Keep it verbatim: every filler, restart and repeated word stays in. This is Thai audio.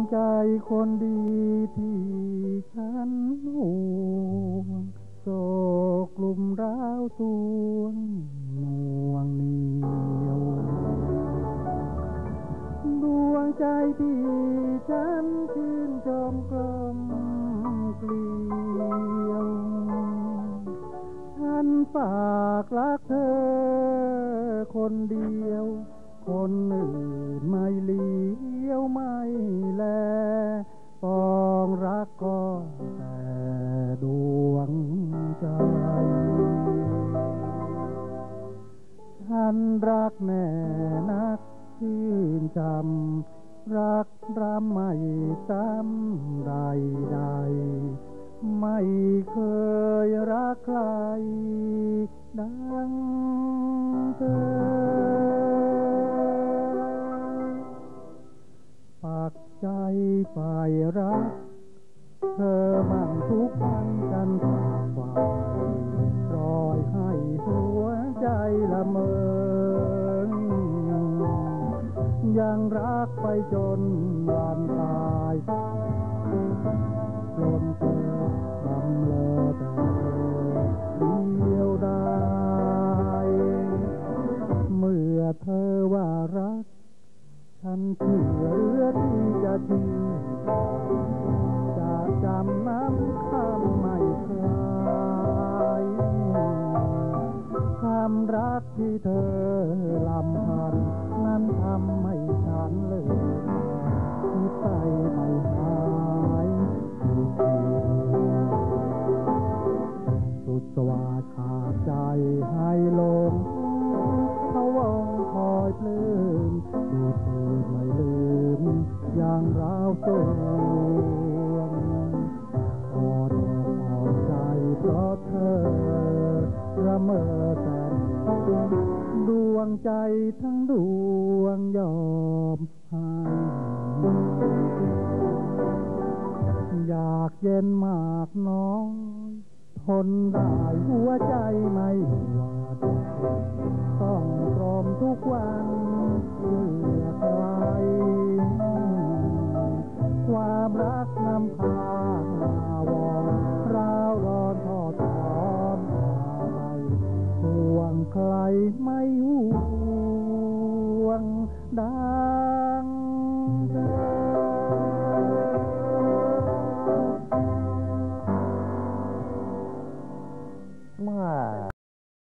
ใจคนดีที่ฉันห่วงโศกกลุ่มร้าวสวงหน่วงเหนียวดวงใจที่ฉันชื่นชมกลมเกลียวฉันฝากรักเธอคนเดียวคนอื่นไม่เลี้ยวไม่แลปองรักก็แต่ดวงใจฉันรักแน่นักชื่นจำรักรำไม่ซ้ำใดใดไม่เคยรักใครดังเธอปักใจไปรักเธอมั่งทุกวันกันฝากไว้รอยให้หัวใจละเมอยังรักไปจนวันตายจนเธอบำเลอแต่เดียวดายเมื่อเธอว่ารักฉันเชื่อเรือที่จะเชื่อจะจำน้ำคำไม่คลายความรักที่เธอลำพันนั้นทำให้ฉันเลยที่ใจไม่หายสุดสวาดขาดใจให้ลงพะวงคอยปลื้มดูเธอไม่ลืมอย่างราวสวงพอดอกอ่อนใจเพราะเธอระเมอแต่ดวงใจทั้งดวงยอมให้อยากเย็นมากน้อยทนได้หัวใจไม่หวาดต้องตรอมทุกวันเพื่อใครความรักนำพาวอนร้าวร้อนทอดถอนไปห่วงใครไม่ห่วงได้